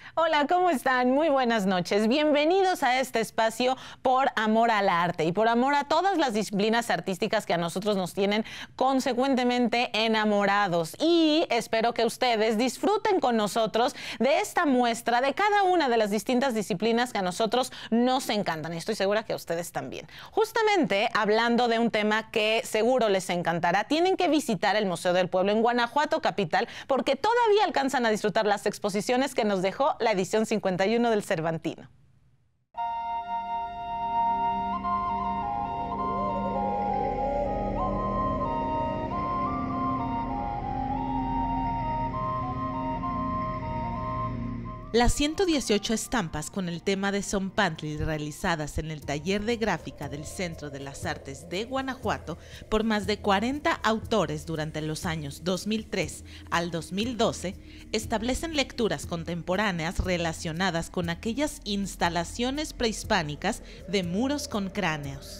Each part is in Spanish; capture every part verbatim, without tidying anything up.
Hola, ¿cómo están? Muy buenas noches. Bienvenidos a este espacio por amor al arte y por amor a todas las disciplinas artísticas que a nosotros nos tienen consecuentemente enamorados. Y espero que ustedes disfruten con nosotros de esta muestra de cada una de las distintas disciplinas que a nosotros nos encantan. Y estoy segura que a ustedes también. Justamente hablando de un tema que seguro les encantará, tienen que visitar el Museo del Pueblo en Guanajuato, capital, porque todavía alcanzan a disfrutar las exposiciones que nos dejó la edición cincuenta y uno del Cervantino. Las ciento dieciocho estampas con el tema de Tzompantli realizadas en el taller de gráfica del Centro de las Artes de Guanajuato por más de cuarenta autores durante los años dos mil tres al dos mil doce establecen lecturas contemporáneas relacionadas con aquellas instalaciones prehispánicas de muros con cráneos.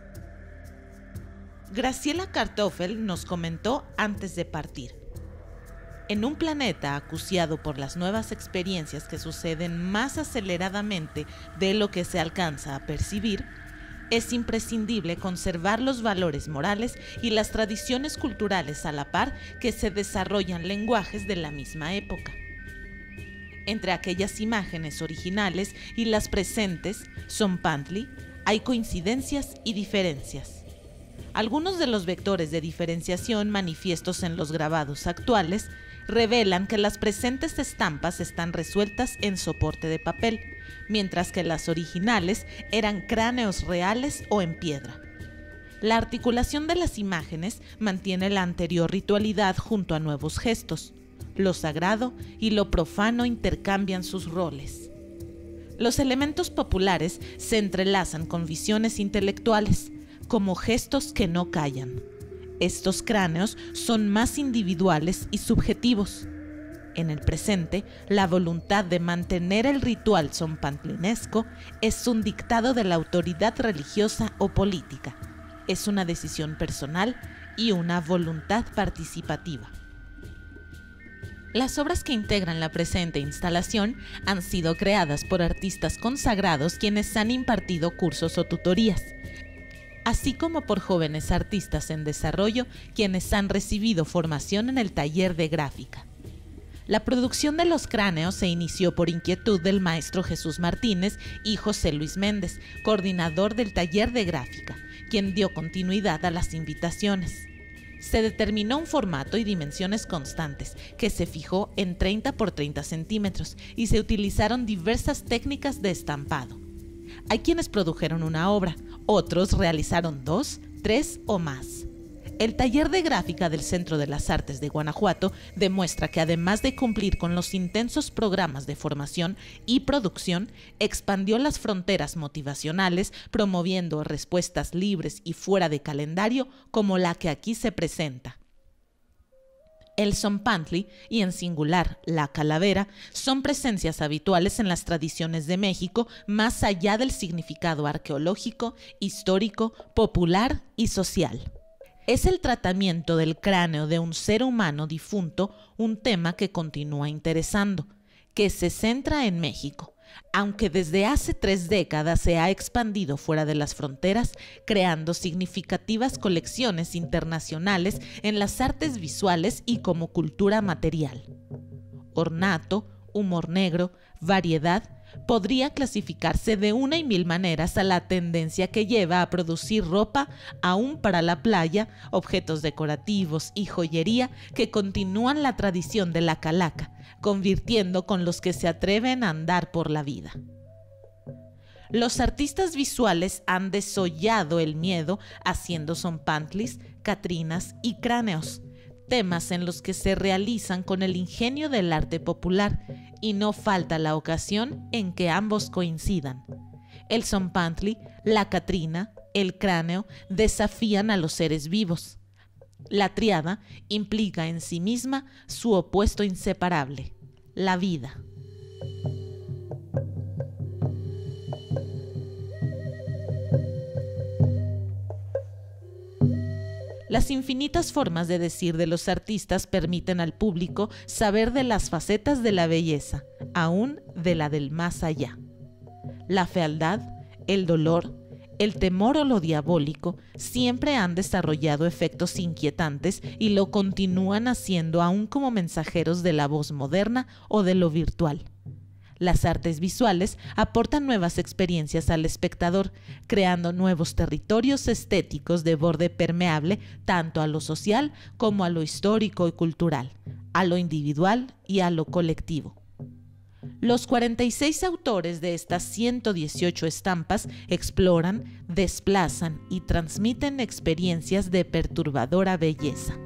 Graciela Kartoffel nos comentó antes de partir: en un planeta acuciado por las nuevas experiencias que suceden más aceleradamente de lo que se alcanza a percibir, es imprescindible conservar los valores morales y las tradiciones culturales a la par que se desarrollan lenguajes de la misma época. Entre aquellas imágenes originales y las presentes, Tzompantli, hay coincidencias y diferencias. Algunos de los vectores de diferenciación manifiestos en los grabados actuales revelan que las presentes estampas están resueltas en soporte de papel, mientras que las originales eran cráneos reales o en piedra. La articulación de las imágenes mantiene la anterior ritualidad junto a nuevos gestos. Lo sagrado y lo profano intercambian sus roles. Los elementos populares se entrelazan con visiones intelectuales, como gestos que no callan. Estos cráneos son más individuales y subjetivos. En el presente, la voluntad de mantener el ritual tzompantlinesco es un dictado de la autoridad religiosa o política. Es una decisión personal y una voluntad participativa. Las obras que integran la presente instalación han sido creadas por artistas consagrados quienes han impartido cursos o tutorías, así como por jóvenes artistas en desarrollo quienes han recibido formación en el taller de gráfica. La producción de los cráneos se inició por inquietud del maestro Jesús Martínez y José Luis Méndez, coordinador del taller de gráfica, quien dio continuidad a las invitaciones. Se determinó un formato y dimensiones constantes, que se fijó en treinta por treinta centímetros, y se utilizaron diversas técnicas de estampado. Hay quienes produjeron una obra, otros realizaron dos, tres o más. El taller de gráfica del Centro de las Artes de Guanajuato demuestra que además de cumplir con los intensos programas de formación y producción, expandió las fronteras motivacionales promoviendo respuestas libres y fuera de calendario como la que aquí se presenta. El Tzompantli, y en singular la calavera, son presencias habituales en las tradiciones de México más allá del significado arqueológico, histórico, popular y social. Es el tratamiento del cráneo de un ser humano difunto un tema que continúa interesando, que se centra en México, aunque desde hace tres décadas se ha expandido fuera de las fronteras, creando significativas colecciones internacionales en las artes visuales y como cultura material. Ornato, humor negro, variedad, podría clasificarse de una y mil maneras a la tendencia que lleva a producir ropa aún para la playa, objetos decorativos y joyería que continúan la tradición de la calaca, convirtiendo con los que se atreven a andar por la vida. Los artistas visuales han desollado el miedo haciendo tzompantlis, catrinas y cráneos, temas en los que se realizan con el ingenio del arte popular, y no falta la ocasión en que ambos coincidan. El tzompantli, la catrina, el cráneo desafían a los seres vivos. La tríada implica en sí misma su opuesto inseparable, la vida. Las infinitas formas de decir de los artistas permiten al público saber de las facetas de la belleza, aún de la del más allá. La fealdad, el dolor, el temor o lo diabólico siempre han desarrollado efectos inquietantes y lo continúan haciendo aún como mensajeros de la voz moderna o de lo virtual. Las artes visuales aportan nuevas experiencias al espectador, creando nuevos territorios estéticos de borde permeable tanto a lo social como a lo histórico y cultural, a lo individual y a lo colectivo. Los cuarenta y seis autores de estas ciento dieciocho estampas exploran, desplazan y transmiten experiencias de perturbadora belleza.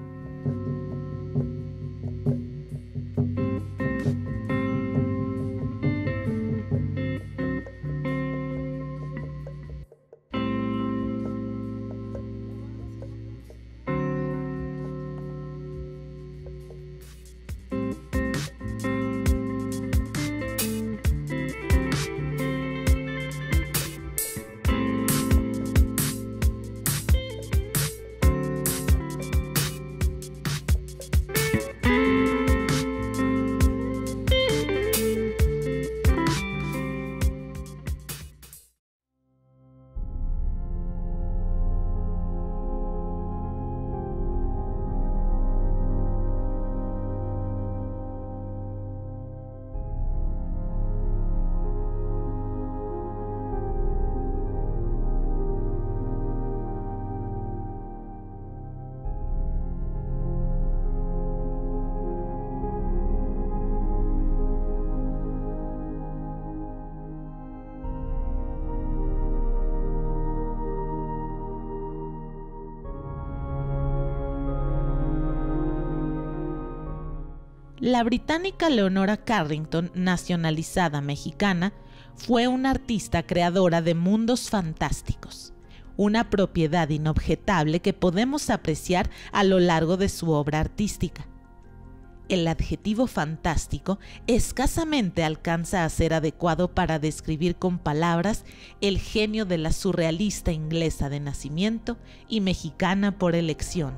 La británica Leonora Carrington, nacionalizada mexicana, fue una artista creadora de mundos fantásticos, una propiedad inobjetable que podemos apreciar a lo largo de su obra artística. El adjetivo fantástico escasamente alcanza a ser adecuado para describir con palabras el genio de la surrealista inglesa de nacimiento y mexicana por elección.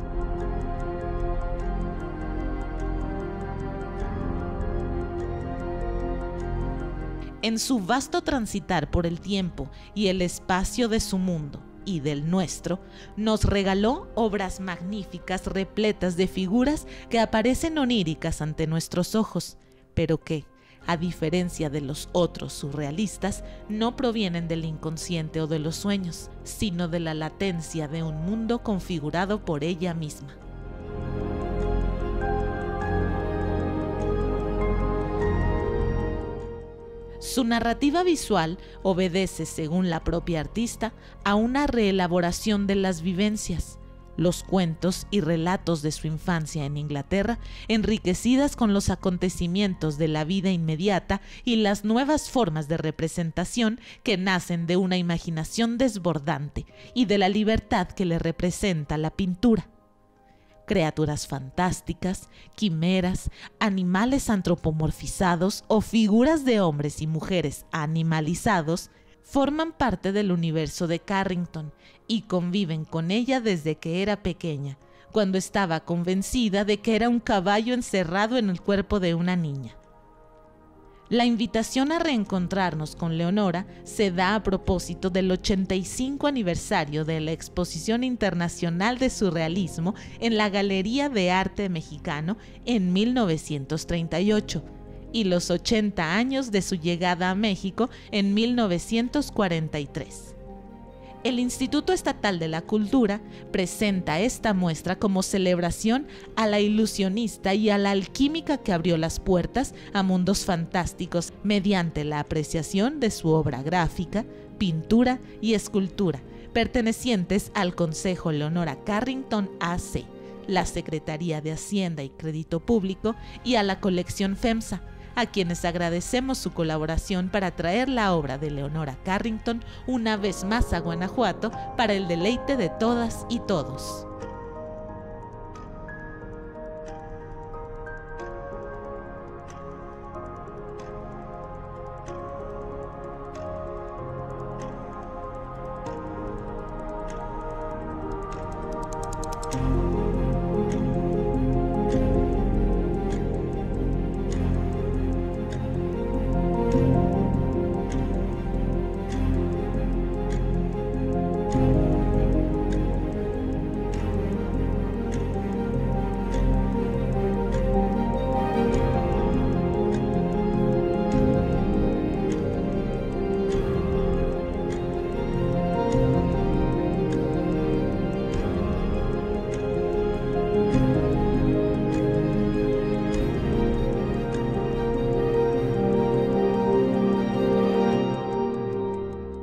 En su vasto transitar por el tiempo y el espacio de su mundo y del nuestro, nos regaló obras magníficas repletas de figuras que aparecen oníricas ante nuestros ojos, pero que, a diferencia de los otros surrealistas, no provienen del inconsciente o de los sueños, sino de la latencia de un mundo configurado por ella misma. Su narrativa visual obedece, según la propia artista, a una reelaboración de las vivencias, los cuentos y relatos de su infancia en Inglaterra, enriquecidas con los acontecimientos de la vida inmediata y las nuevas formas de representación que nacen de una imaginación desbordante y de la libertad que le representa la pintura. Criaturas fantásticas, quimeras, animales antropomorfizados o figuras de hombres y mujeres animalizados forman parte del universo de Carrington y conviven con ella desde que era pequeña, cuando estaba convencida de que era un caballo encerrado en el cuerpo de una niña. La invitación a reencontrarnos con Leonora se da a propósito del ochenta y cinco aniversario de la Exposición Internacional de Surrealismo en la Galería de Arte Mexicano en mil novecientos treinta y ocho y los ochenta años de su llegada a México en mil novecientos cuarenta y tres. El Instituto Estatal de la Cultura presenta esta muestra como celebración a la ilusionista y a la alquímica que abrió las puertas a mundos fantásticos mediante la apreciación de su obra gráfica, pintura y escultura, pertenecientes al Consejo Leonora Carrington A C, la Secretaría de Hacienda y Crédito Público y a la colección FEMSA, a quienes agradecemos su colaboración para traer la obra de Leonora Carrington una vez más a Guanajuato para el deleite de todas y todos.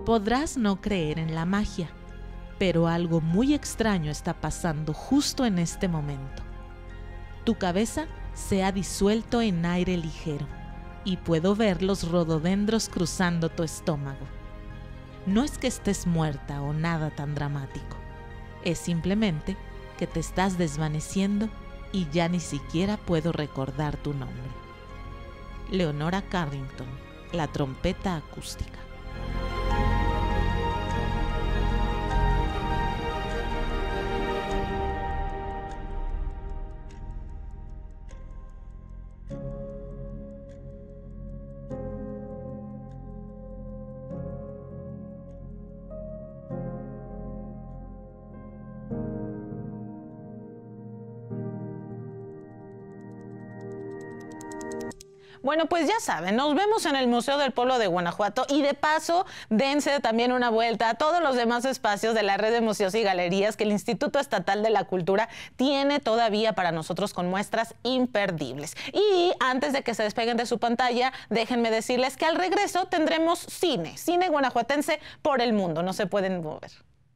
Podrás no creer en la magia, pero algo muy extraño está pasando justo en este momento. Tu cabeza se ha disuelto en aire ligero y puedo ver los rododendros cruzando tu estómago. No es que estés muerta o nada tan dramático, es simplemente que te estás desvaneciendo y ya ni siquiera puedo recordar tu nombre. Leonora Carrington, la trompeta acústica. Bueno, pues ya saben, nos vemos en el Museo del Pueblo de Guanajuato y de paso dense también una vuelta a todos los demás espacios de la red de museos y galerías que el Instituto Estatal de la Cultura tiene todavía para nosotros con muestras imperdibles. Y antes de que se despeguen de su pantalla, déjenme decirles que al regreso tendremos cine, cine guanajuatense por el mundo, no se pueden mover.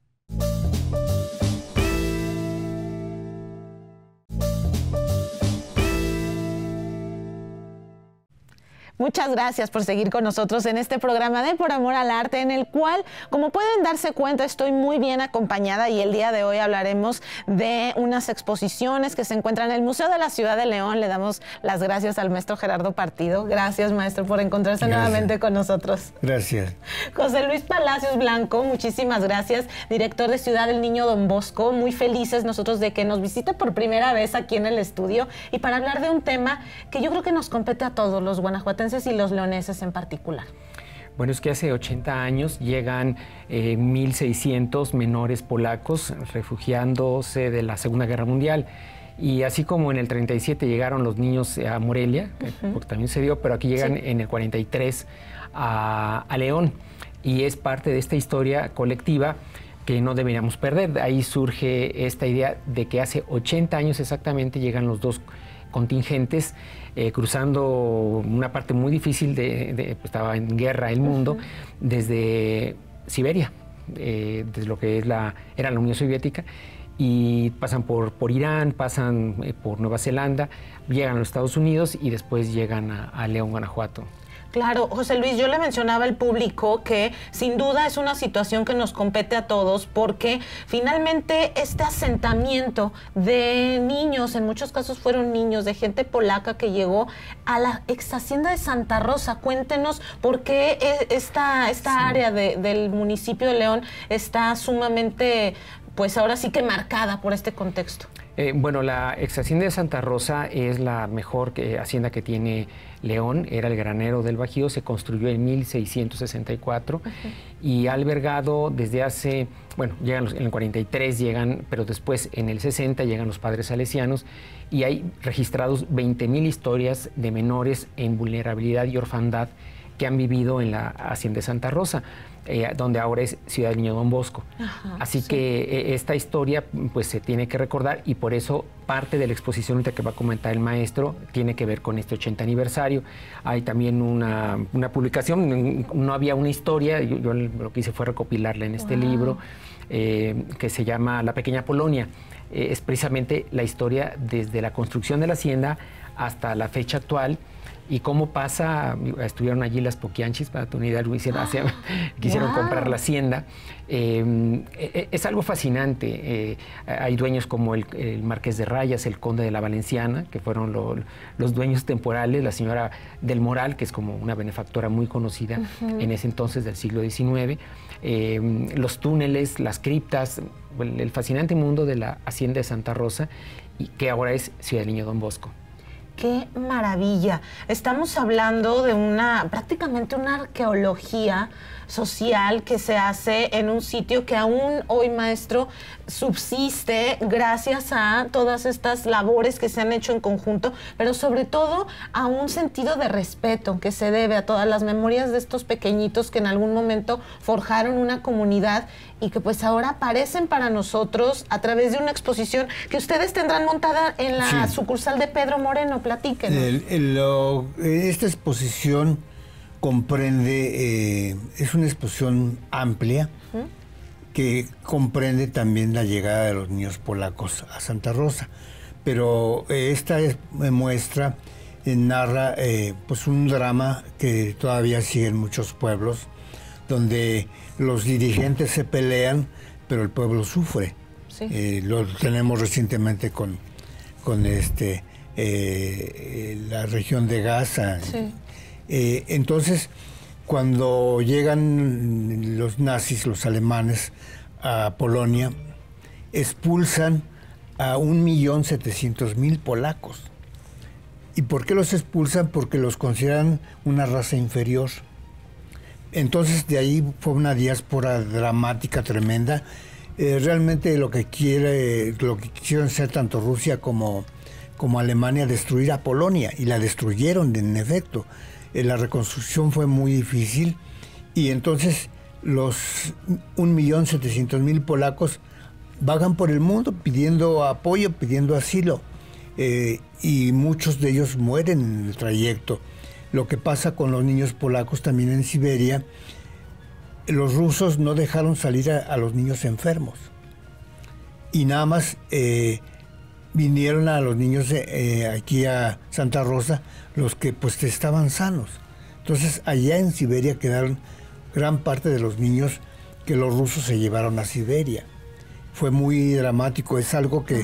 Muchas gracias por seguir con nosotros en este programa de Por Amor al Arte, en el cual, como pueden darse cuenta, estoy muy bien acompañada y el día de hoy hablaremos de unas exposiciones que se encuentran en el Museo de la Ciudad de León. Le damos las gracias al maestro Gerardo Partido. Gracias, maestro, por encontrarse gracias. nuevamente con nosotros. Gracias. José Luis Palacios Blanco, muchísimas gracias, director de Ciudad del Niño Don Bosco. Muy felices nosotros de que nos visite por primera vez aquí en el estudio y para hablar de un tema que yo creo que nos compete a todos los guanajuatenses y los leoneses en particular. Bueno, es que hace ochenta años llegan eh, mil seiscientos menores polacos refugiándose de la Segunda Guerra Mundial. Y así como en el treinta y siete llegaron los niños a Morelia, uh-huh. porque también se dio, pero aquí llegan sí. en el cuarenta y tres a, a León. Y es parte de esta historia colectiva que no deberíamos perder. Ahí surge esta idea de que hace ochenta años exactamente llegan los dos contingentes eh, cruzando una parte muy difícil de, de pues, estaba en guerra el mundo, uh-huh. desde Siberia, eh, desde lo que es la, era la Unión Soviética, y pasan por, por Irán, pasan eh, por Nueva Zelanda, llegan a los Estados Unidos y después llegan a, a León, Guanajuato. Claro, José Luis, yo le mencionaba al público que sin duda es una situación que nos compete a todos porque finalmente este asentamiento de niños, en muchos casos fueron niños, de gente polaca que llegó a la ex hacienda de Santa Rosa. Cuéntenos por qué esta, esta sí. área de, del municipio de León está sumamente, pues ahora sí que marcada por este contexto. Eh, bueno, la ex hacienda de Santa Rosa es la mejor que, hacienda que tiene León, era el granero del Bajío, se construyó en mil seiscientos sesenta y cuatro uh-huh. y ha albergado desde hace, bueno, llegan los, en el cuarenta y tres llegan, pero después en el sesenta llegan los padres salesianos y hay registrados veinte mil historias de menores en vulnerabilidad y orfandad que han vivido en la hacienda de Santa Rosa. Eh, donde ahora es Ciudad del Niño Don Bosco. Ajá, Así sí. que eh, esta historia pues se tiene que recordar y por eso parte de la exposición que va a comentar el maestro tiene que ver con este ochenta aniversario. Hay también una, una publicación, no había una historia, yo, yo lo que hice fue recopilarla en este wow. libro eh, que se llama La Pequeña Polonia. Eh, es precisamente la historia desde la construcción de la hacienda hasta la fecha actual. Y cómo pasa, estuvieron allí las Poquianchis, para tu unidad, hicieron, ah, quisieron wow. comprar la hacienda. Eh, es algo fascinante. Eh, hay dueños como el, el Marqués de Rayas, el Conde de la Valenciana, que fueron lo, los dueños temporales, la señora del Moral, que es como una benefactora muy conocida uh-huh. en ese entonces del siglo diecinueve. Eh, los túneles, las criptas, el, el fascinante mundo de la hacienda de Santa Rosa, y que ahora es Ciudad del Niño Don Bosco. ¡Qué maravilla! Estamos hablando de una, prácticamente una arqueología social que se hace en un sitio que aún hoy, maestro, subsiste gracias a todas estas labores que se han hecho en conjunto, pero sobre todo a un sentido de respeto que se debe a todas las memorias de estos pequeñitos que en algún momento forjaron una comunidad y que pues ahora aparecen para nosotros a través de una exposición que ustedes tendrán montada en la sí. sucursal de Pedro Moreno. Platíquenos. El, el, lo, esta exposición comprende, eh, es una exposición amplia ¿Mm? que comprende también la llegada de los niños polacos a Santa Rosa. Pero eh, esta es, eh, muestra, eh, narra eh, pues un drama que todavía sigue en muchos pueblos, donde los dirigentes se pelean, pero el pueblo sufre. Sí. Eh, lo tenemos recientemente con, con este, eh, la región de Gaza. Sí. Eh, entonces, cuando llegan los nazis, los alemanes, a Polonia, expulsan a un millón setecientos mil polacos. ¿Y por qué los expulsan? Porque los consideran una raza inferior. Entonces, de ahí fue una diáspora dramática, tremenda. Eh, realmente lo que quiere, lo que quisieron hacer tanto Rusia como, como Alemania, destruir a Polonia, y la destruyeron, en efecto. Eh, la reconstrucción fue muy difícil, y entonces los un millón setecientos mil polacos vagan por el mundo pidiendo apoyo, pidiendo asilo, eh, y muchos de ellos mueren en el trayecto. Lo que pasa con los niños polacos también en Siberia, los rusos no dejaron salir a, a los niños enfermos, y nada más eh, vinieron a los niños eh, aquí a Santa Rosa los que pues estaban sanos. Entonces allá en Siberia quedaron gran parte de los niños que los rusos se llevaron a Siberia. Fue muy dramático, es algo que uh-huh.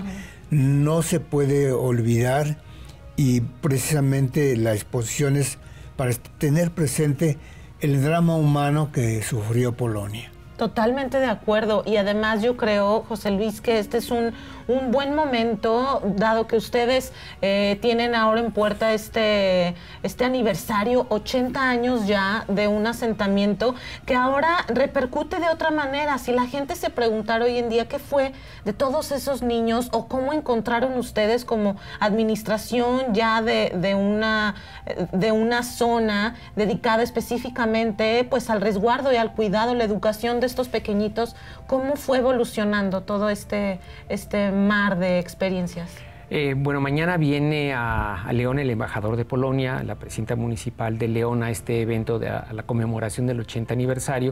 no se puede olvidar, y precisamente la exposición es para tener presente el drama humano que sufrió Polonia. Totalmente de acuerdo, y además yo creo, José Luis, que este es un, un buen momento, dado que ustedes eh, tienen ahora en puerta este, este aniversario, ochenta años ya de un asentamiento que ahora repercute de otra manera. Si la gente se preguntara hoy en día qué fue de todos esos niños, o cómo encontraron ustedes como administración ya de, de, una, de una zona dedicada específicamente pues al resguardo y al cuidado, la educación de estos pequeñitos, ¿cómo fue evolucionando todo este, este mar de experiencias? Eh, bueno, mañana viene a, a León el embajador de Polonia, la presidenta municipal de León, a este evento de a, a la conmemoración del ochenta aniversario.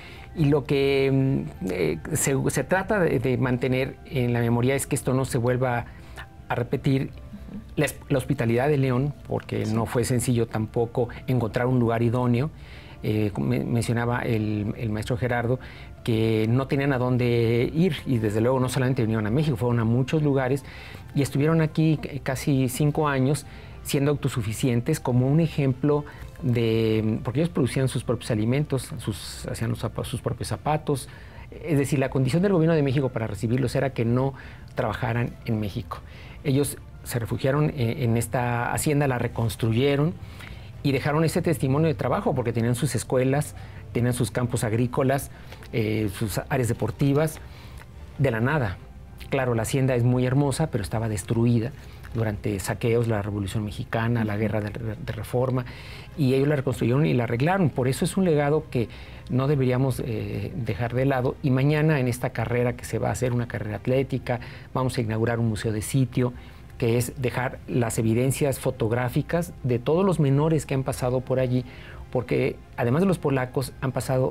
Y lo que eh, se, se trata de, de mantener en la memoria es que esto no se vuelva a repetir. La, la hospitalidad de León, porque sí. no fue sencillo tampoco encontrar un lugar idóneo. Eh, mencionaba el, el maestro Gerardo que no tenían a dónde ir, y desde luego no solamente vinieron a México, fueron a muchos lugares y estuvieron aquí casi cinco años siendo autosuficientes, como un ejemplo de, porque ellos producían sus propios alimentos, sus, hacían los, sus propios zapatos. Es decir, la condición del gobierno de México para recibirlos era que no trabajaran en México. Ellos se refugiaron en, en esta hacienda, la reconstruyeron y dejaron ese testimonio de trabajo, porque tenían sus escuelas, tenían sus campos agrícolas, eh, sus áreas deportivas, de la nada. Claro, la hacienda es muy hermosa, pero estaba destruida durante saqueos, la Revolución Mexicana, la Guerra de, de Reforma, y ellos la reconstruyeron y la arreglaron. Por eso es un legado que no deberíamos eh, dejar de lado. Y mañana, en esta carrera que se va a hacer, una carrera atlética, vamos a inaugurar un museo de sitio, que es dejar las evidencias fotográficas de todos los menores que han pasado por allí, porque además de los polacos han pasado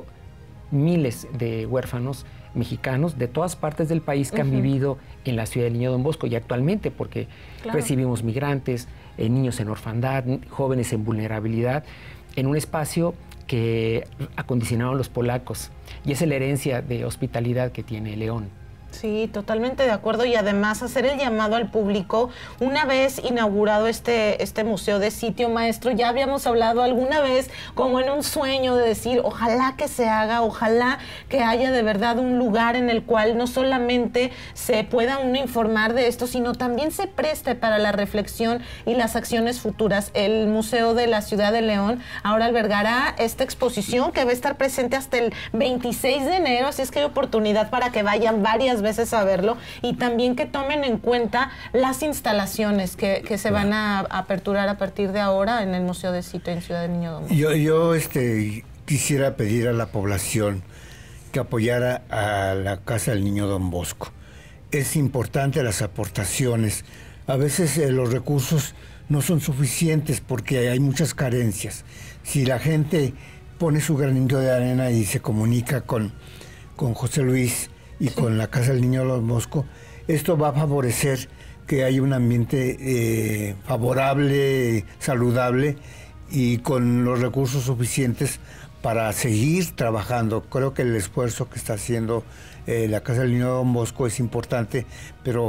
miles de huérfanos mexicanos de todas partes del país que uh-huh. han vivido en la ciudad del Niño Don Bosco, y actualmente porque claro. recibimos migrantes, eh, niños en orfandad, jóvenes en vulnerabilidad, en un espacio que acondicionaron los polacos, y esa es la herencia de hospitalidad que tiene León. Sí, totalmente de acuerdo, y además hacer el llamado al público. Una vez inaugurado este, este museo de sitio, maestro, ya habíamos hablado alguna vez como en un sueño de decir, ojalá que se haga, ojalá que haya de verdad un lugar en el cual no solamente se pueda uno informar de esto, sino también se preste para la reflexión y las acciones futuras. El Museo de la Ciudad de León ahora albergará esta exposición que va a estar presente hasta el veintiséis de enero, así es que hay oportunidad para que vayan varias veces veces a verlo, y también que tomen en cuenta las instalaciones que, que se van a aperturar a partir de ahora en el Museo de Sitio en Ciudad del Niño Don Bosco. Yo, yo este, quisiera pedir a la población que apoyara a la Casa del Niño Don Bosco. Es importante las aportaciones. A veces eh, los recursos no son suficientes porque hay muchas carencias. Si la gente pone su granito de arena y se comunica con, con José Luis y sí. con la Casa del Niño Don Bosco, esto va a favorecer que haya un ambiente eh, favorable, saludable y con los recursos suficientes para seguir trabajando. Creo que el esfuerzo que está haciendo eh, la Casa del Niño Don Bosco es importante, pero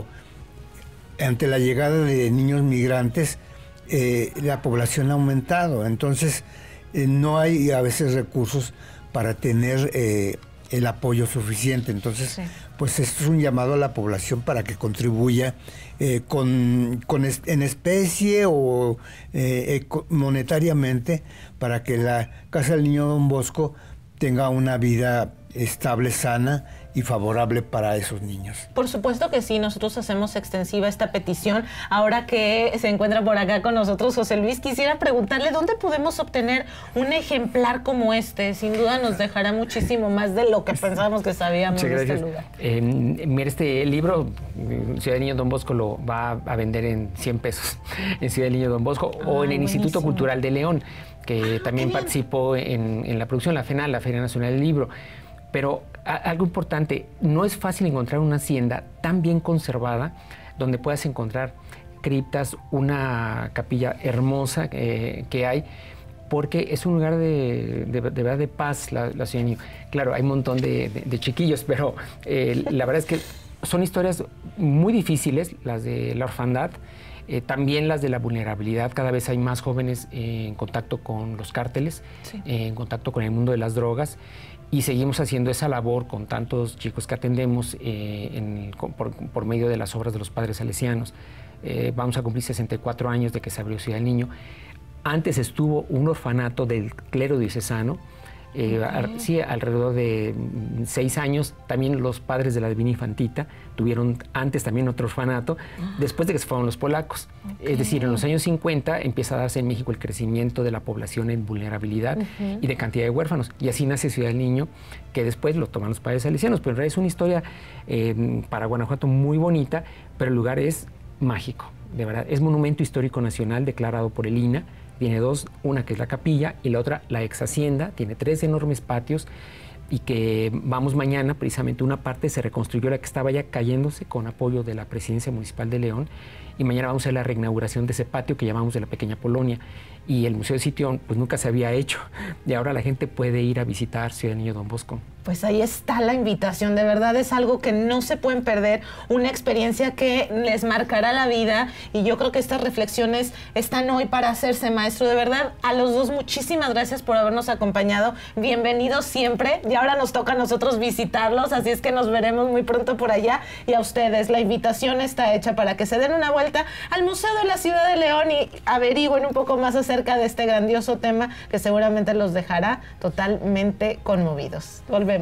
ante la llegada de niños migrantes, eh, la población ha aumentado, entonces eh, no hay a veces recursos para tener eh, el apoyo suficiente. Entonces, sí. pues esto es un llamado a la población para que contribuya eh, con, con es, en especie o eh, monetariamente para que la Casa del Niño Don Bosco tenga una vida estable, sana y favorable para esos niños. Por supuesto que sí, nosotros hacemos extensiva esta petición. Ahora que se encuentra por acá con nosotros José Luis, quisiera preguntarle dónde podemos obtener un ejemplar como este. Sin duda nos dejará muchísimo más de lo que pensábamos que sabíamos de este lugar. Eh, mira, este libro, Ciudad del Niño Don Bosco, lo va a vender en cien pesos en Ciudad del Niño Don Bosco ah, o en el buenísimo. Instituto Cultural de León, que también participó en, en la producción, la FENAL, la Feria Nacional del Libro. Pero a, algo importante, no es fácil encontrar una hacienda tan bien conservada donde puedas encontrar criptas, una capilla hermosa eh, que hay, porque es un lugar de, de, de verdad de paz, la, la Ciudad del Niño. Claro, hay un montón de, de, de chiquillos, pero eh, la verdad es que son historias muy difíciles, las de la orfandad, eh, también las de la vulnerabilidad. Cada vez hay más jóvenes eh, en contacto con los cárteles, sí. eh, en contacto con el mundo de las drogas. Y seguimos haciendo esa labor con tantos chicos que atendemos eh, en, por, por medio de las obras de los padres salesianos. Eh, vamos a cumplir sesenta y cuatro años de que se abrió Ciudad del Niño. Antes estuvo un orfanato del clero diocesano, eh, okay. a, sí, alrededor de seis años. También los padres de la Divina Infantita tuvieron antes también otro orfanato, después de que se fueron los polacos. Okay. Es decir, en los años cincuenta empieza a darse en México el crecimiento de la población en vulnerabilidad uh-huh. y de cantidad de huérfanos. Y así nace Ciudad del Niño, que después lo toman los padres salesianos. Pero en realidad es una historia eh, para Guanajuato muy bonita, pero el lugar es mágico, de verdad. Es Monumento Histórico Nacional declarado por el I N A. Tiene dos, una que es la capilla y la otra la ex hacienda. Tiene tres enormes patios y que vamos mañana, precisamente una parte se reconstruyó, la que estaba ya cayéndose con apoyo de la Presidencia Municipal de León, y mañana vamos a hacer la reinauguración de ese patio que llamamos de la Pequeña Polonia, y el Museo de Sitión pues nunca se había hecho, y ahora la gente puede ir a visitar Ciudad del Niño Don Bosco. Pues ahí está la invitación, de verdad es algo que no se pueden perder, una experiencia que les marcará la vida, y yo creo que estas reflexiones están hoy para hacerse maestro. De verdad, a los dos muchísimas gracias por habernos acompañado, bienvenidos siempre, y ahora nos toca a nosotros visitarlos, así es que nos veremos muy pronto por allá, y a ustedes la invitación está hecha para que se den una vuelta al Museo de la Ciudad de León y averigüen un poco más acerca de este grandioso tema que seguramente los dejará totalmente conmovidos. Volvemos.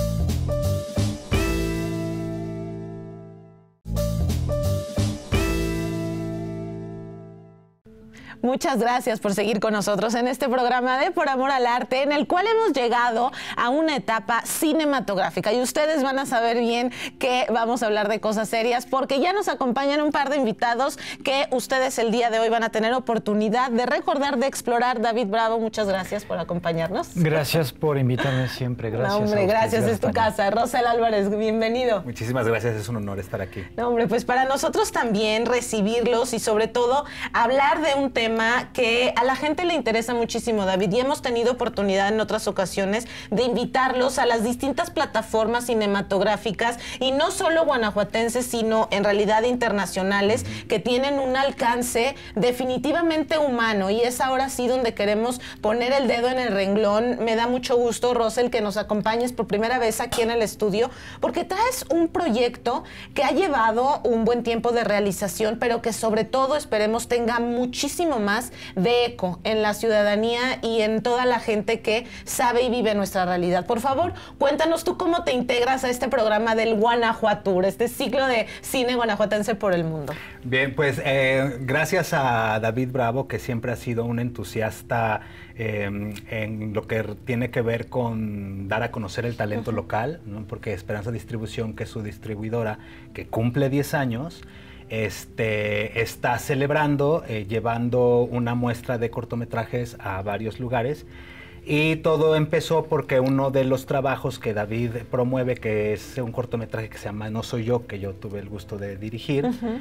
Muchas gracias por seguir con nosotros en este programa de Por Amor al Arte, en el cual hemos llegado a una etapa cinematográfica, y ustedes van a saber bien que vamos a hablar de cosas serias porque ya nos acompañan un par de invitados que ustedes el día de hoy van a tener oportunidad de recordar, de explorar. David Bravo, muchas gracias por acompañarnos. Gracias por invitarme siempre, gracias. No, hombre, gracias, es tu casa. Rosel Álvarez, bienvenido. Muchísimas gracias, es un honor estar aquí. No, hombre, pues para nosotros también recibirlos y sobre todo hablar de un tema que a la gente le interesa muchísimo, David, y hemos tenido oportunidad en otras ocasiones de invitarlos a las distintas plataformas cinematográficas, y no solo guanajuatenses, sino en realidad internacionales, que tienen un alcance definitivamente humano, y es ahora sí donde queremos poner el dedo en el renglón. Me da mucho gusto, Rosel, que nos acompañes por primera vez aquí en el estudio, porque traes un proyecto que ha llevado un buen tiempo de realización, pero que sobre todo esperemos tenga muchísimo más de eco en la ciudadanía y en toda la gente que sabe y vive nuestra realidad. Por favor, cuéntanos tú cómo te integras a este programa del Guanajuatur, este ciclo de cine guanajuatense por el mundo. Bien, pues eh, gracias a David Bravo, que siempre ha sido un entusiasta eh, en lo que tiene que ver con dar a conocer el talento uh-huh. local, ¿no? Porque Esperanza Distribución, que es su distribuidora, que cumple diez años, este, está celebrando, eh, llevando una muestra de cortometrajes a varios lugares. Y todo empezó porque uno de los trabajos que David promueve, que es un cortometraje que se llama No Soy Yo, que yo tuve el gusto de dirigir, uh-huh.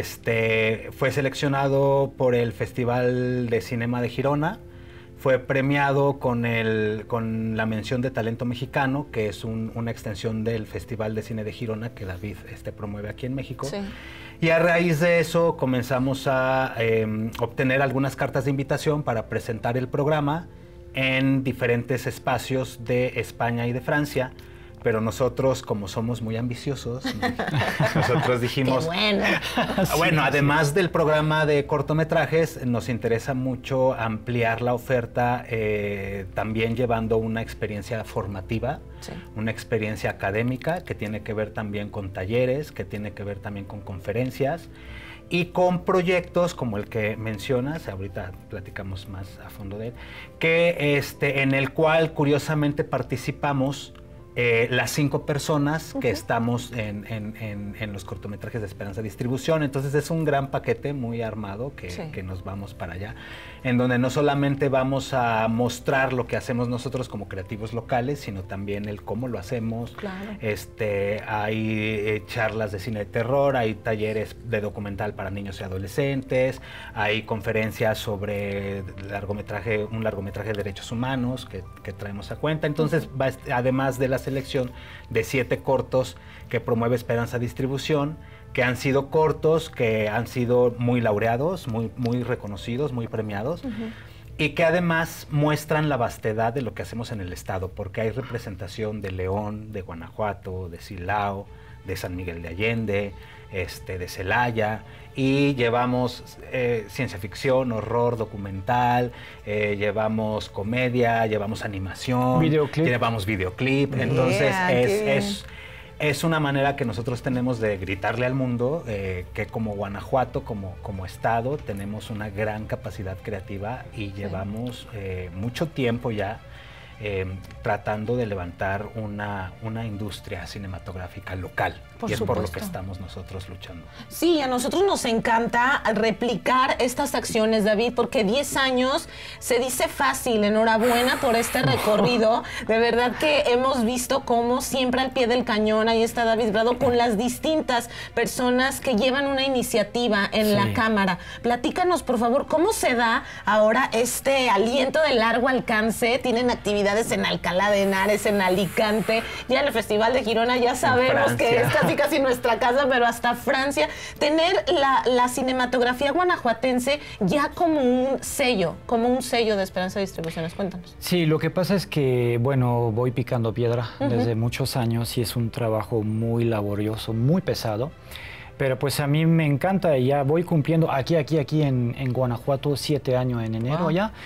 este, fue seleccionado por el Festival de Cinema de Girona, fue premiado con, el, con la mención de Talento Mexicano, que es un, una extensión del Festival de Cine de Girona que David este, promueve aquí en México. Sí. Y a raíz de eso comenzamos a eh, obtener algunas cartas de invitación para presentar el programa en diferentes espacios de España y de Francia, pero nosotros, como somos muy ambiciosos, nosotros dijimos, ¡qué bueno! Bueno, además del programa de cortometrajes, nos interesa mucho ampliar la oferta, eh, también llevando una experiencia formativa, sí. una experiencia académica, que tiene que ver también con talleres, que tiene que ver también con conferencias, y con proyectos como el que mencionas, ahorita platicamos más a fondo de él, que este, en el cual curiosamente participamos eh, las cinco personas uh-huh. que estamos en, en, en, en los cortometrajes de Esperanza Distribución. Entonces es un gran paquete muy armado que, sí. que nos vamos para allá, en donde no solamente vamos a mostrar lo que hacemos nosotros como creativos locales, sino también el cómo lo hacemos. Claro. Este, hay eh, charlas de cine de terror, hay talleres de documental para niños y adolescentes, hay conferencias sobre largometraje, un largometraje de derechos humanos que, que traemos a cuenta. Entonces, uh-huh. va, además de la selección de siete cortos que promueve Esperanza Distribución, que han sido cortos, que han sido muy laureados, muy, muy reconocidos, muy premiados, uh-huh. y que además muestran la vastedad de lo que hacemos en el estado, porque hay representación de León, de Guanajuato, de Silao, de San Miguel de Allende, este, de Celaya, y llevamos eh, ciencia ficción, horror, documental, eh, llevamos comedia, llevamos animación, videoclip. llevamos videoclip, yeah, entonces es, es, es una manera que nosotros tenemos de gritarle al mundo eh, que como Guanajuato, como, como estado, tenemos una gran capacidad creativa y llevamos eh, mucho tiempo ya Eh, tratando de levantar una, una industria cinematográfica local. Por y es supuesto. por lo que estamos nosotros luchando. Sí, a nosotros nos encanta replicar estas acciones, David, porque diez años se dice fácil. Enhorabuena por este recorrido. De verdad que hemos visto cómo siempre al pie del cañón ahí está David Bravo con las distintas personas que llevan una iniciativa en sí. la Cámara. Platícanos, por favor, ¿cómo se da ahora este aliento de largo alcance? ¿Tienen actividades en Alcalá de Henares, en Alicante? Ya en el Festival de Girona ya sabemos que es casi casi nuestra casa, pero hasta Francia. Tener la, la cinematografía guanajuatense ya como un sello, como un sello de Esperanza Distribuciones. Cuéntanos. Sí, lo que pasa es que, bueno, voy picando piedra uh-huh. desde muchos años y es un trabajo muy laborioso, muy pesado. Pero pues a mí me encanta y ya voy cumpliendo aquí, aquí, aquí en, en Guanajuato siete años en enero wow. ya.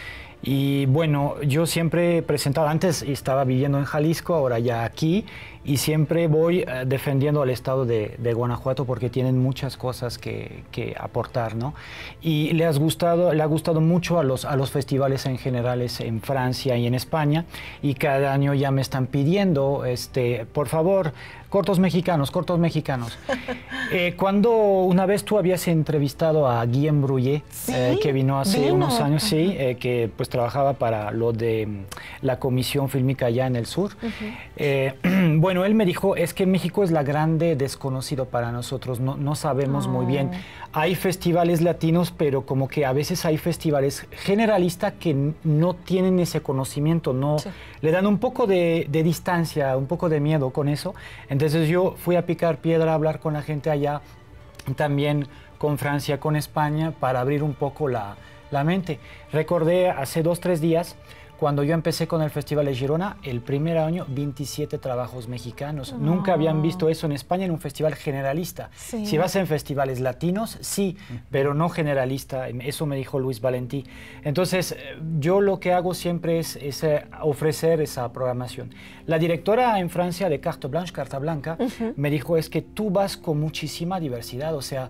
Y bueno, yo siempre he presentado, antes estaba viviendo en Jalisco, ahora ya aquí, y siempre voy uh, defendiendo al estado de, de Guanajuato porque tienen muchas cosas que, que aportar, ¿no? Y le, has gustado, le ha gustado mucho a los, a los festivales en generales en Francia y en España, y cada año ya me están pidiendo, este, por favor, cortos mexicanos, cortos mexicanos. eh, cuando una vez tú habías entrevistado a Guillaume Bruyé, ¿sí? eh, que vino hace ¿Vino? unos años, sí, eh, que pues trabajaba para lo de la Comisión Fílmica allá en el sur. Uh-huh. eh, bueno, él me dijo, es que México es la grande desconocido para nosotros, no, no sabemos oh. muy bien. Hay festivales latinos, pero como que a veces hay festivales generalistas que no tienen ese conocimiento, no sí. le dan un poco de, de distancia, un poco de miedo con eso. Entonces yo fui a picar piedra, a hablar con la gente allá, también con Francia, con España, para abrir un poco la, la mente. Recordé hace dos, tres días, cuando yo empecé con el Festival de Girona, el primer año, veintisiete trabajos mexicanos. Oh. Nunca habían visto eso en España en un festival generalista. Sí. Si vas en festivales latinos, sí, uh-huh. pero no generalista. Eso me dijo Luis Valentí. Entonces, yo lo que hago siempre es, es ofrecer esa programación. La directora en Francia de Carte Blanche, Carta Blanca, uh-huh. me dijo, es que tú vas con muchísima diversidad, o sea,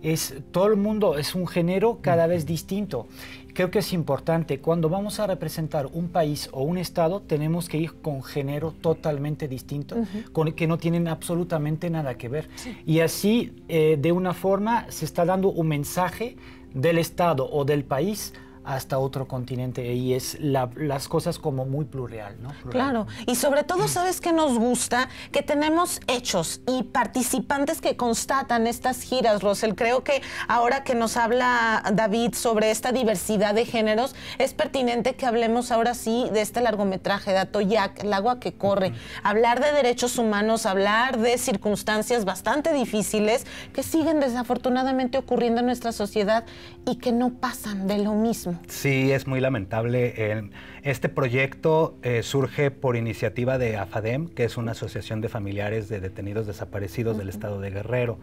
es, todo el mundo es un género cada vez distinto. Creo que es importante, cuando vamos a representar un país o un estado, tenemos que ir con género totalmente distinto, uh-huh. con, que no tienen absolutamente nada que ver. Sí. Y así, eh, de una forma, se está dando un mensaje del estado o del país hasta otro continente, y es la, las cosas como muy plural, ¿no? Plural. Claro, y sobre todo, ¿sabes qué nos gusta? Que tenemos hechos y participantes que constatan estas giras, Rosel. Creo que ahora que nos habla David sobre esta diversidad de géneros, es pertinente que hablemos ahora sí de este largometraje de Atoyac, El agua que corre. Uh-huh. Hablar de derechos humanos, hablar de circunstancias bastante difíciles que siguen desafortunadamente ocurriendo en nuestra sociedad y que no pasan de lo mismo. Sí, es muy lamentable. Este proyecto eh, surge por iniciativa de AFADEM, que es una asociación de familiares de detenidos desaparecidos uh-huh. del estado de Guerrero.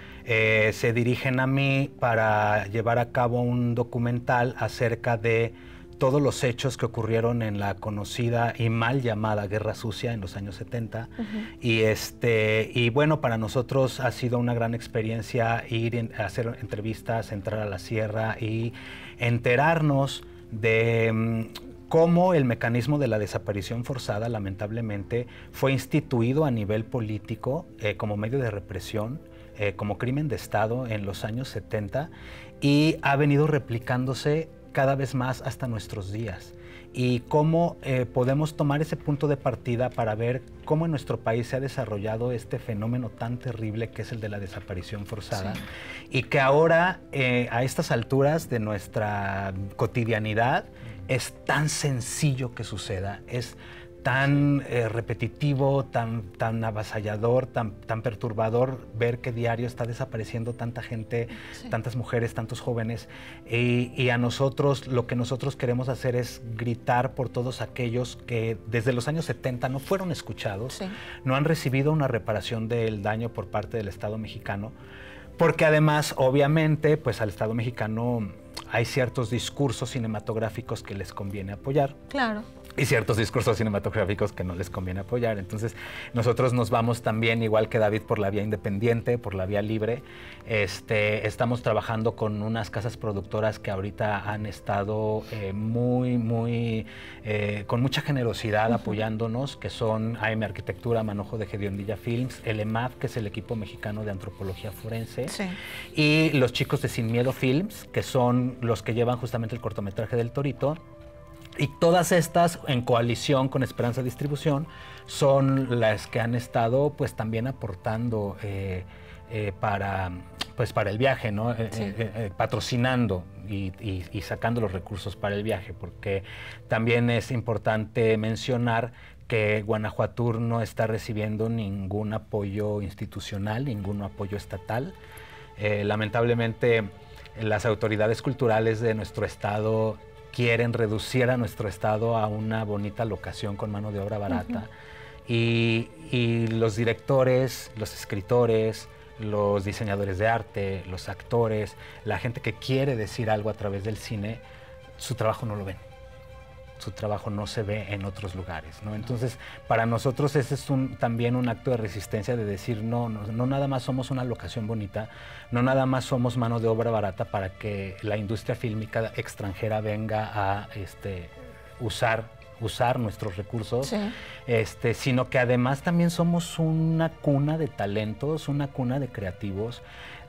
Eh, se dirigen a mí para llevar a cabo un documental acerca de todos los hechos que ocurrieron en la conocida y mal llamada Guerra Sucia en los años setenta. Uh-huh. Y, este, y bueno, para nosotros ha sido una gran experiencia ir en, a hacer entrevistas, entrar a la sierra y enterarnos de um, cómo el mecanismo de la desaparición forzada, lamentablemente, fue instituido a nivel político eh, como medio de represión, eh, como crimen de Estado en los años setenta, y ha venido replicándose cada vez más hasta nuestros días. Y cómo eh, podemos tomar ese punto de partida para ver cómo en nuestro país se ha desarrollado este fenómeno tan terrible que es el de la desaparición forzada. Sí. Y que ahora, eh, a estas alturas de nuestra cotidianidad, es tan sencillo que suceda, es tan eh, repetitivo, tan, tan avasallador, tan, tan perturbador ver que diario está desapareciendo tanta gente, sí. tantas mujeres, tantos jóvenes. Y, y a nosotros, lo que nosotros queremos hacer es gritar por todos aquellos que desde los años setenta no fueron escuchados, sí. no han recibido una reparación del daño por parte del Estado mexicano, porque además, obviamente, pues al Estado mexicano hay ciertos discursos cinematográficos que les conviene apoyar. Claro. Y ciertos discursos cinematográficos que no les conviene apoyar. Entonces, nosotros nos vamos también, igual que David, por la vía independiente, por la vía libre. Este, estamos trabajando con unas casas productoras que ahorita han estado eh, muy, muy, eh, con mucha generosidad uh-huh. apoyándonos, que son A M Arquitectura, Manojo de Hediondilla Films, el E M A F, que es el equipo mexicano de antropología forense, sí. y los chicos de Sin Miedo Films, que son los que llevan justamente el cortometraje del Torito. Y todas estas, en coalición con Esperanza Distribución, son las que han estado pues también aportando eh, eh, para, pues, para el viaje, ¿no? Sí. eh, eh, patrocinando y, y, y sacando los recursos para el viaje, porque también es importante mencionar que Guanajuato no está recibiendo ningún apoyo institucional, ningún apoyo estatal. Eh, lamentablemente, las autoridades culturales de nuestro estado quieren reducir a nuestro estado a una bonita locación con mano de obra barata. Uh-huh. y, y los directores, los escritores, los diseñadores de arte, los actores, la gente que quiere decir algo a través del cine, su trabajo no lo ven. Su trabajo no se ve en otros lugares, ¿no? Entonces, para nosotros ese es un, también un acto de resistencia de decir, no, no, no nada más somos una locación bonita, no nada más somos mano de obra barata para que la industria fílmica extranjera venga a este, usar, usar nuestros recursos, sí. este, sino que además también somos una cuna de talentos, una cuna de creativos,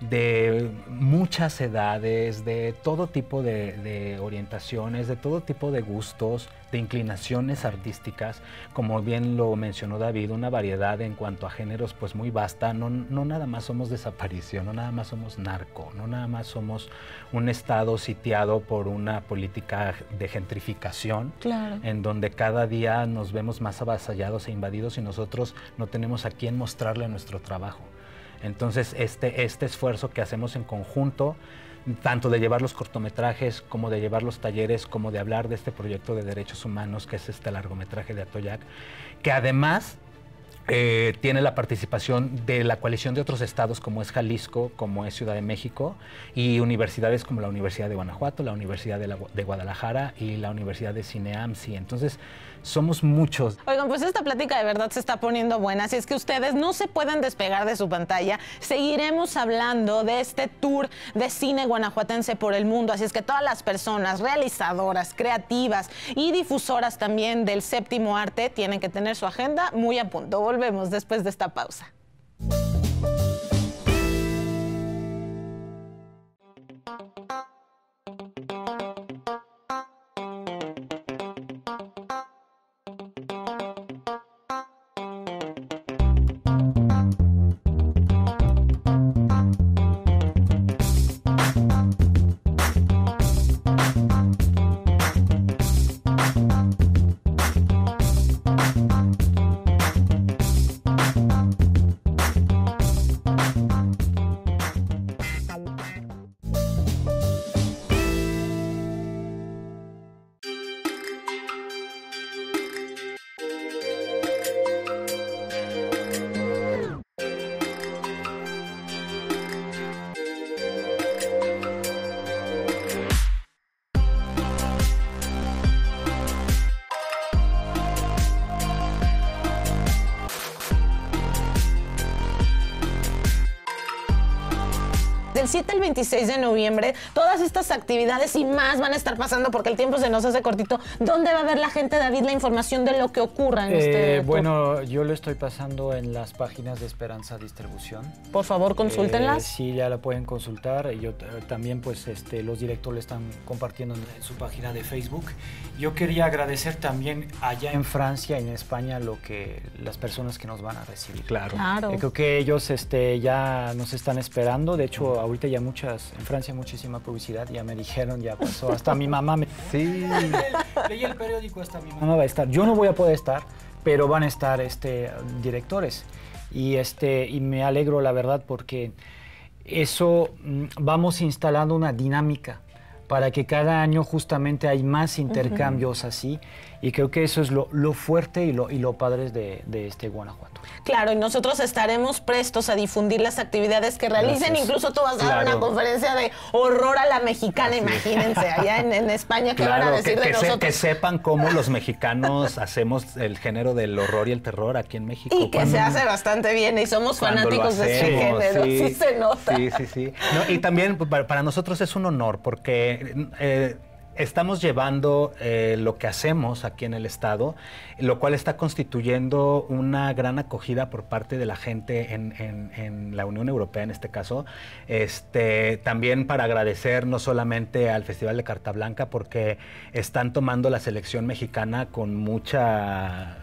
de muchas edades, de todo tipo de, de orientaciones, de todo tipo de gustos, de inclinaciones artísticas, como bien lo mencionó David, una variedad en cuanto a géneros pues muy vasta. No, no nada más somos desaparición, no nada más somos narco, no nada más somos un estado sitiado por una política de gentrificación, claro. en donde cada día nos vemos más avasallados e invadidos y nosotros no tenemos a quién mostrarle nuestro trabajo. Entonces, este, este esfuerzo que hacemos en conjunto, tanto de llevar los cortometrajes, como de llevar los talleres, como de hablar de este proyecto de derechos humanos, que es este largometraje de Atoyac, que además Eh, tiene la participación de la coalición de otros estados como es Jalisco, como es Ciudad de México, y universidades como la Universidad de Guanajuato, la Universidad de, la, de Guadalajara y la Universidad de Cineamsi. Entonces, somos muchos. Oigan, pues esta plática de verdad se está poniendo buena, así es que ustedes no se pueden despegar de su pantalla. Seguiremos hablando de este tour de cine guanajuatense por el mundo, así es que todas las personas realizadoras, creativas y difusoras también del séptimo arte tienen que tener su agenda muy a punto. Volvemos después de esta pausa. Del siete al veintiséis de noviembre, todas estas actividades y más van a estar pasando porque el tiempo se nos hace cortito. ¿Dónde va a ver la gente, David, la información de lo que ocurra en eh, este tour? Bueno, yo lo estoy pasando en las páginas de Esperanza Distribución. Por favor, consúltenlas. Eh, sí, ya la pueden consultar. Yo también, pues, este, los directores están compartiendo en su página de Facebook. Yo quería agradecer también allá en Francia y en España lo que las personas que nos van a recibir. Claro. Claro. Eh, creo que ellos este, ya nos están esperando. De hecho, ahorita ya muchas, en Francia muchísima publicidad, ya me dijeron, ya pasó, hasta mi mamá me... Sí. Leí el periódico, hasta mi mamá va a estar. Yo no voy a poder estar, pero van a estar este, directores. Y, este, y me alegro, la verdad, porque eso vamos instalando una dinámica para que cada año justamente hay más intercambios uh-huh. así. Y creo que eso es lo, lo fuerte y lo, y lo padre de, de este Guanajuato. Claro, y nosotros estaremos prestos a difundir las actividades que realicen. Gracias. Incluso tú vas a dar claro. una conferencia de horror a la mexicana, así. Imagínense, allá en, en España, ¿qué claro, van a decir que, de que nosotros? Se, que sepan cómo los mexicanos hacemos el género del horror y el terror aquí en México. Y que cuando, se hace bastante bien, y somos fanáticos de ese género, sí, sí se nota. Sí, sí, sí. No, y también para, para nosotros es un honor, porque... Eh, estamos llevando eh, lo que hacemos aquí en el Estado, lo cual está constituyendo una gran acogida por parte de la gente en, en, en la Unión Europea, en este caso. Este, también para agradecer no solamente al Festival de Carta Blanca, porque están tomando la selección mexicana con mucha...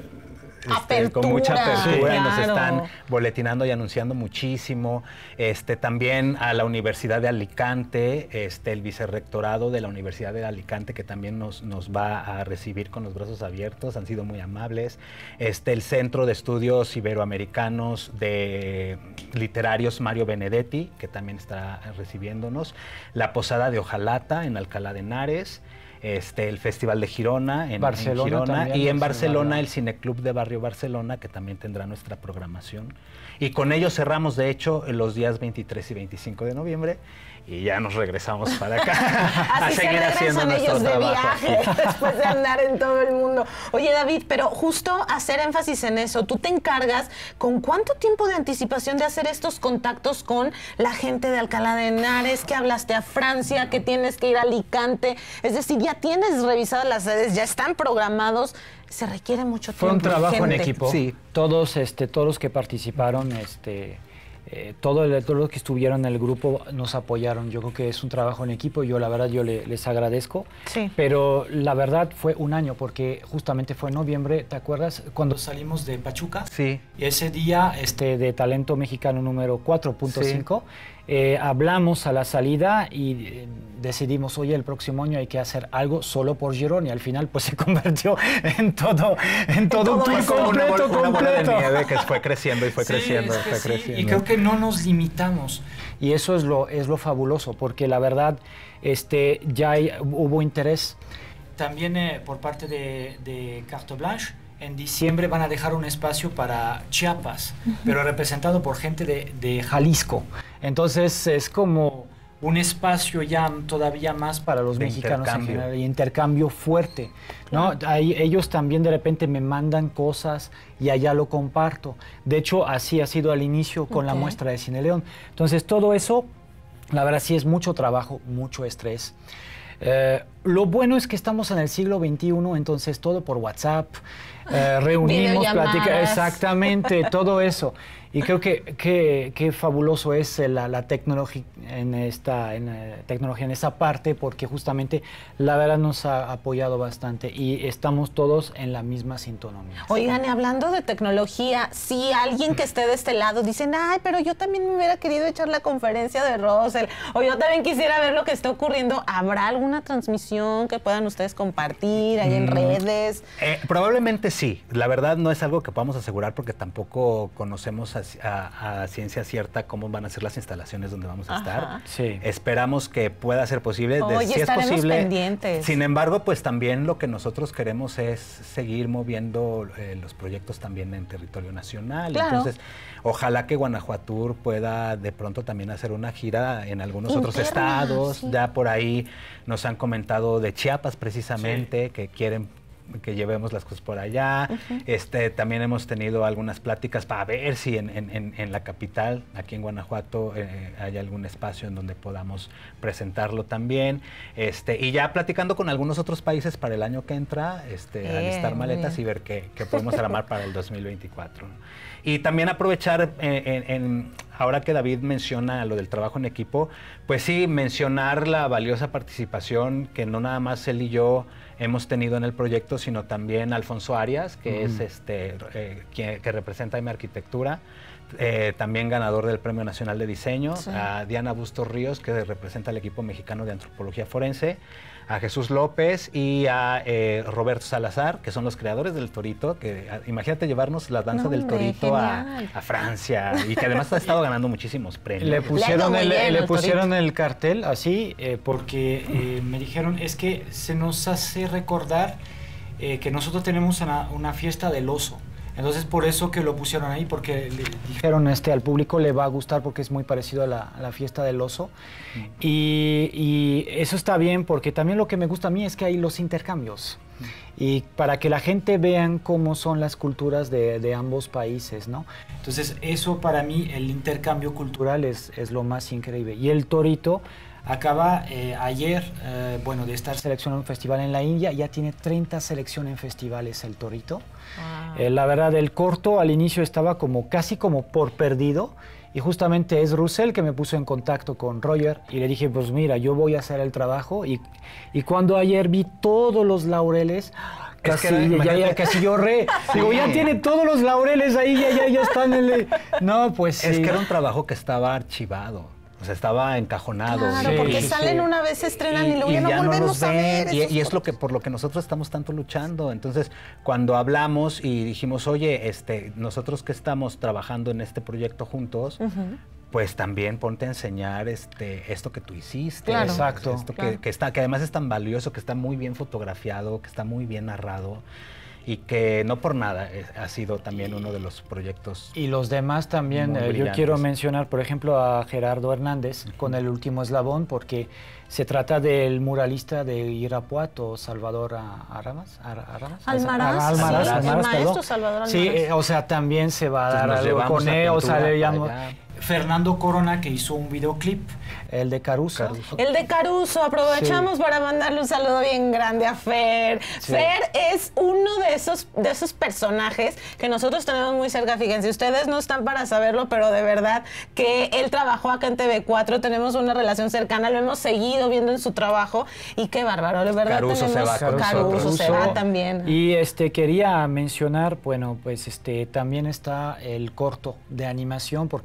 Este, con mucha apertura, sí, y nos claro. están boletinando y anunciando muchísimo. Este, también a la Universidad de Alicante, este, el vicerrectorado de la Universidad de Alicante, que también nos, nos va a recibir con los brazos abiertos, han sido muy amables. Este, el Centro de Estudios Iberoamericanos de Literarios Mario Benedetti, que también está recibiéndonos. La Posada de Ojalata en Alcalá de Henares. Este, el Festival de Girona en Barcelona, en Girona y en Barcelona el Cineclub de Barrio Barcelona, que también tendrá nuestra programación. Y con ello cerramos, de hecho, los días veintitrés y veinticinco de noviembre y ya nos regresamos para acá a Así seguir se haciendo nuestro ellos de trabajo. viaje después de andar en todo el mundo. Oye, David, pero justo hacer énfasis en eso, tú te encargas con cuánto tiempo de anticipación de hacer estos contactos con la gente de Alcalá de Henares, que hablaste a Francia, que tienes que ir a Alicante, es decir, ya tienes revisadas las sedes, ya están programados. Se requiere mucho tiempo. Fue un trabajo gente. en equipo. Sí. Todos, este, todos los que participaron, este, eh, todo el, todos los que estuvieron en el grupo nos apoyaron. Yo creo que es un trabajo en equipo y yo la verdad yo le, les agradezco. Sí. Pero la verdad fue un año porque justamente fue en noviembre, ¿te acuerdas? Cuando salimos de Pachuca. Sí. Y ese día este, de Talento Mexicano número cuatro punto cinco. Sí. Eh, hablamos a la salida y eh, decidimos, oye, el próximo año hay que hacer algo solo por Girón, y al final pues se convirtió en todo, en todo, todo un tour como una, completo, bola, una bola de completo. nieve que fue creciendo y fue sí, creciendo, es que fue sí. creciendo. Y creo que no nos limitamos, y eso es lo, es lo fabuloso, porque la verdad este, ya hay, hubo interés también eh, por parte de, de Carte Blanche en diciembre van a dejar un espacio para Chiapas, pero representado por gente de, de Jalisco. Entonces es como un espacio ya todavía más para los de mexicanos en intercambio. general, y intercambio fuerte, ¿no? Ahí, ellos también de repente me mandan cosas y allá lo comparto. De hecho, así ha sido al inicio con Ok. la muestra de Cine León. Entonces, todo eso, la verdad, sí es mucho trabajo, mucho estrés. Eh, lo bueno es que estamos en el siglo veintiuno, entonces todo por WhatsApp, eh, reunimos, platicamos, Videollamadas. exactamente, todo eso. Y creo que, que, que fabuloso es la, la tecnología en esta en, eh, tecnología en esa parte, porque justamente la verdad nos ha apoyado bastante y estamos todos en la misma sintonía. Oigan, y hablando de tecnología, si alguien que esté de este lado dicen, ay, pero yo también me hubiera querido echar la conferencia de Russell, o yo también quisiera ver lo que está ocurriendo, ¿habrá alguna transmisión que puedan ustedes compartir ahí en redes? Eh, probablemente sí. La verdad no es algo que podamos asegurar porque tampoco conocemos a, a- a ciencia cierta cómo van a ser las instalaciones donde vamos a estar. Ajá. Sí. Esperamos que pueda ser posible. De- Oye, si es estaremos posible. pendientes. Sin embargo, pues también lo que nosotros queremos es seguir moviendo eh, los proyectos también en territorio nacional. Claro. Entonces, ojalá que Guanajuatur pueda de pronto también hacer una gira en algunos otros Interna, estados. sí. Ya por ahí nos han comentado de Chiapas precisamente, que quieren que llevemos las cosas por allá. este También hemos tenido algunas pláticas para ver si en, en- en- en la capital, aquí en Guanajuato, eh, hay algún espacio en donde podamos presentarlo también. este Y ya platicando con algunos otros países para el año que entra, este, Bien, alistar muy maletas bien. y ver qué, qué podemos armar para el dos mil veinticuatro. ¿no? Y también aprovechar, eh, en, en- ahora que David menciona lo del trabajo en equipo, pues sí, mencionar la valiosa participación que no nada más él y yo hemos tenido en el proyecto, sino también Alfonso Arias, que es este eh, quien- que representa M Arquitectura, eh, también ganador del Premio Nacional de Diseño, Sí. a Diana Bustos Ríos, que representa al equipo mexicano de Antropología Forense, a Jesús López y a eh, Roberto Salazar, que son los creadores del Torito, que a- imagínate llevarnos la danza No, del hombre, Torito a, genial. a Francia, y que además ha estado ganando muchísimos premios. Le pusieron, muy el, bien le al pusieron Torito. el cartel así eh, porque eh, me dijeron, es que se nos hace recordar eh, que nosotros tenemos una, una fiesta del oso. Entonces por eso que lo pusieron ahí, porque le dijeron este, al público le va a gustar porque es muy parecido a la, a la fiesta del oso. Y, y eso está bien, porque también lo que me gusta a mí es que hay los intercambios. Y para que la gente vean cómo son las culturas de, de ambos países, ¿no? Entonces eso para mí, el intercambio cultural es, es lo más increíble. Y el Torito acaba eh, ayer, eh, bueno, de estar seleccionado en un festival en la India, ya tiene treinta selecciones en festivales el Torito. Wow. Eh, la verdad, el corto al inicio estaba como casi como por perdido, y justamente es Russell que me puso en contacto con Roger y le dije, pues mira, yo voy a hacer el trabajo, y, y cuando ayer vi todos los laureles, Es que casi, era- ya, ya, imagínate- casi lloré. Digo, ya tiene todos los laureles ahí, ya, ya, ya están en el... No, pues sí. Es que era un trabajo que estaba archivado, o sea, estaba encajonado. Claro, Sí, porque sí, salen sí. una vez, se estrenan y, luego ya no los volvemos a ven, ver. Y, esos y es lo que cortos. por lo que nosotros estamos tanto luchando. Entonces, cuando hablamos y dijimos, oye, este, nosotros que estamos trabajando en este proyecto juntos, pues también ponte a enseñar este, esto que tú hiciste. Claro. Exacto. Esto Claro. que, que está, que además es tan valioso, que está muy bien fotografiado, que está muy bien narrado, y que no por nada eh, ha sido también uno de los proyectos. Y los demás también, Muy eh, yo brillantes. quiero mencionar, por ejemplo, a Gerardo Hernández con El Último Eslabón, porque se trata del muralista de Irapuato, Salvador A- Aramas. Ar- Aramas Almaraz, Ar- Almaraz, sí, el Almaraz, maestro perdón. Salvador Sí, Almaraz. eh, o sea, también se va a Entonces dar nos algo llevamos con la él, o sea, pintura le para llamo... allá. Fernando Corona, que hizo un videoclip, el de Caruso. Caruso. El de Caruso, aprovechamos para mandarle un saludo bien grande a Fer. Sí. Fer es uno de esos, de esos personajes que nosotros tenemos muy cerca. Fíjense, ustedes no están para saberlo, pero de verdad que él trabajó acá en T V cuatro, tenemos una relación cercana, lo hemos seguido viendo en su trabajo, y qué bárbaro, de verdad. Caruso se tenemos, va con Caruso nosotros. se va también. Y este quería mencionar, bueno, pues este también está el corto de animación, porque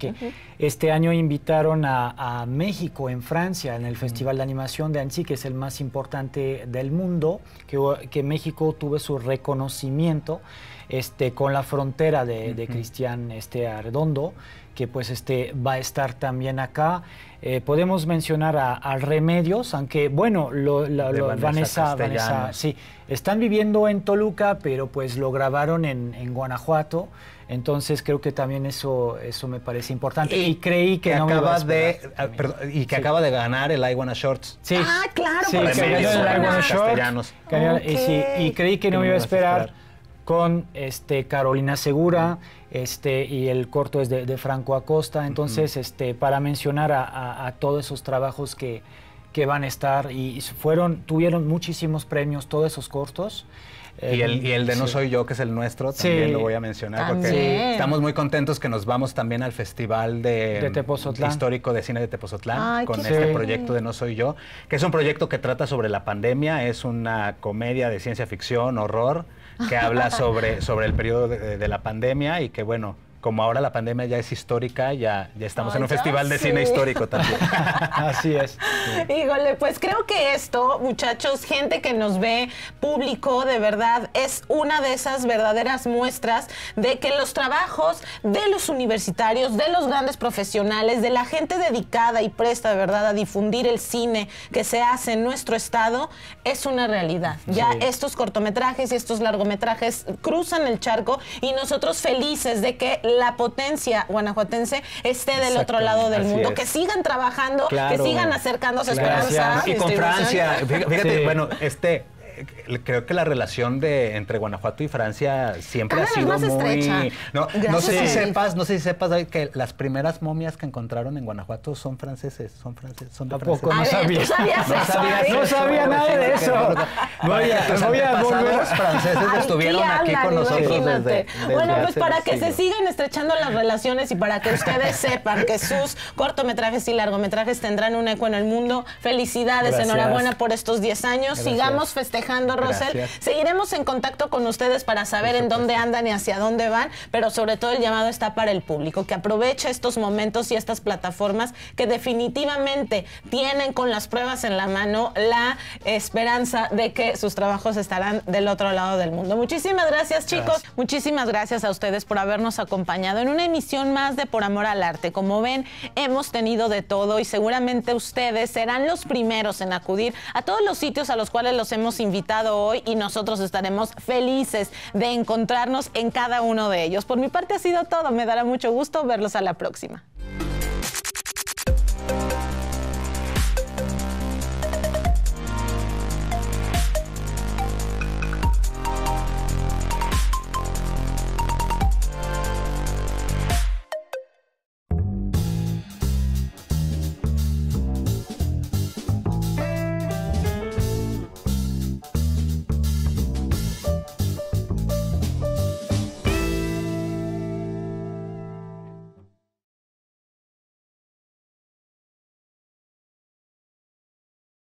este año invitaron a, a México, en Francia, en el Festival de Animación de Annecy, que es el más importante del mundo, que, que México tuvo su reconocimiento este, con la frontera de, de Cristian este, Arredondo, que pues este, va a estar también acá. Eh, podemos mencionar a, a Remedios, aunque bueno, lo, lo, lo, Vanessa, Vanessa, Vanessa, sí, están viviendo en Toluca, pero pues lo grabaron en, en Guanajuato. Entonces creo que también eso, eso me parece importante. Y, y creí que, que no acaba me iba a de uh, perdón, y que sí. acaba de ganar el I Wanna Shorts. Sí. Ah, claro, sí, que ganó el I Wanna Shorts. Okay. Y, sí, y creí que no me iba a esperar con este Carolina Segura, este y el corto es de, de Franco Acosta. Entonces, uh-huh. este para mencionar a, a, a todos esos trabajos que, que van a estar y fueron tuvieron muchísimos premios todos esos cortos. Y el, y el de No sí. Soy Yo, que es el nuestro, también sí. lo voy a mencionar, también. Porque estamos muy contentos que nos vamos también al Festival de, de Tepozotlán. Histórico de Cine de Tepozotlán, Ay, con este sí. proyecto de No Soy Yo, que es un proyecto que trata sobre la pandemia, es una comedia de ciencia ficción, horror, que habla sobre, sobre el periodo de, de la pandemia y que, bueno, como ahora la pandemia ya es histórica, ya, ya estamos Ay, en un festival sí. de cine histórico también. Así es. Sí. Híjole, pues creo que esto, muchachos, gente que nos ve, público, de verdad, es una de esas verdaderas muestras de que los trabajos de los universitarios, de los grandes profesionales, de la gente dedicada y presta de verdad a difundir el cine que se hace en nuestro estado, es una realidad. Ya sí. estos cortometrajes y estos largometrajes cruzan el charco y nosotros felices de que la potencia guanajuatense esté del otro lado del mundo, es. que sigan trabajando, claro. que sigan acercándose claro. a Esperanza. Y con Francia, fíjate, sí. bueno, este... creo que la relación de entre Guanajuato y Francia siempre Cada ha sido más muy estrecha. no, no sé si sepas, no sé si sepas David, que las primeras momias que encontraron en Guanajuato son franceses, son franceses, son de ¿A poco? franceses. No sabía. ¿Tú sabías no eso, sabía, David? no sabía nada de eso. Voy a, Entonces, voy a volver. Los franceses Ay, estuvieron aquí hablan, con nosotros desde, desde Bueno, pues hace para que siglos. se sigan estrechando las relaciones y para que ustedes sepan que sus cortometrajes y largometrajes tendrán un eco en el mundo. Felicidades, Gracias. enhorabuena por estos diez años. Gracias. Sigamos festejando, Rosel. Gracias. Seguiremos en contacto con ustedes para saber en dónde andan y hacia dónde van, pero sobre todo el llamado está para el público, que aproveche estos momentos y estas plataformas que definitivamente tienen con las pruebas en la mano la esperanza de que sus trabajos estarán del otro lado del mundo. Muchísimas gracias, chicos. Gracias. Muchísimas gracias a ustedes por habernos acompañado en una emisión más de Por Amor al Arte. Como ven, hemos tenido de todo y seguramente ustedes serán los primeros en acudir a todos los sitios a los cuales los hemos invitado hoy y nosotros estaremos felices de encontrarnos en cada uno de ellos. Por mi parte ha sido todo. Me dará mucho gusto verlos a la próxima.